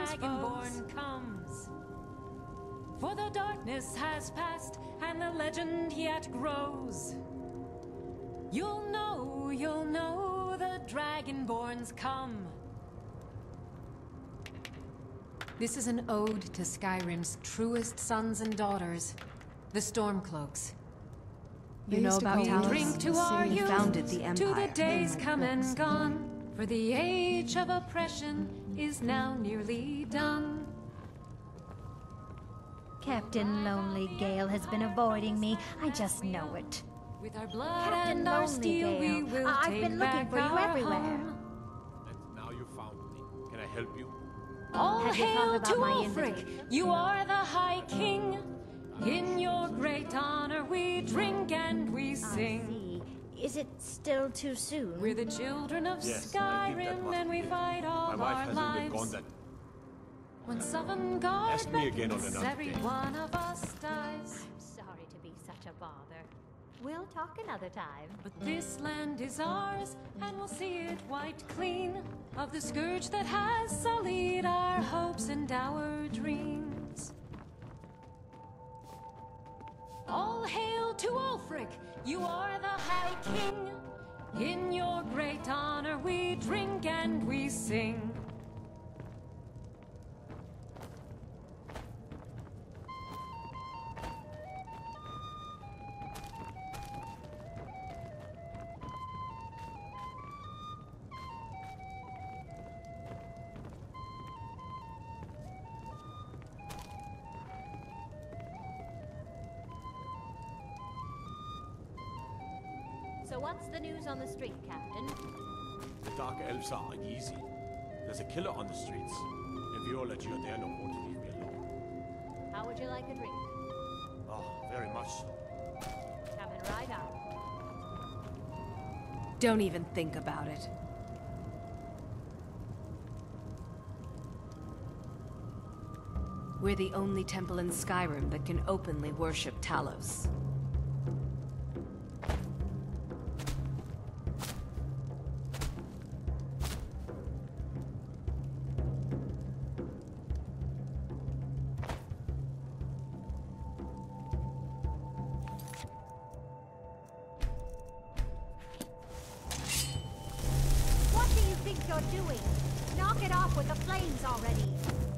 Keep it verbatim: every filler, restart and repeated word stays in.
Dragonborn comes. For the darkness has passed, and the legend yet grows. You'll know, you'll know the Dragonborns come. This is an ode to Skyrim's truest sons and daughters, the Stormcloaks. You know about Talos? Drink to our youth, founded the Empire. To the days come and gone, for the age of oppression is now nearly done. Captain Lonely Gale has been avoiding me. I just know it. With our blood Captain and our Lonely steel, Gale. we will I've take been looking back for you our everywhere. home. And now you found me. Can I help you? All Have you thought hail about to my Ulfric, invitation? you are the High King. In your great honor we drink and we I sing. see. Is it still too soon? We're the children of Yes, I think that Skyrim must and we be it. fight all My wife our hasn't been gone lives. that... When Sovngarde Ask me again on beckons, another every day. one of us dies. I'm sorry to be such a bother. We'll talk another time. But this land is ours, and we'll see it wiped clean of the scourge that has sullied our hopes and our dreams. All hail to Ulfric, you are the High King. In your great honor we drink and we sing. So what's the news on the street, Captain? The Dark Elves are uneasy. There's a killer on the streets. And Viola Giordano won't leave me alone. How would you like a drink? Oh, very much so. Coming right up. Don't even think about it. We're the only temple in Skyrim that can openly worship Talos. What do you think you're doing? Knock it off with the flames already.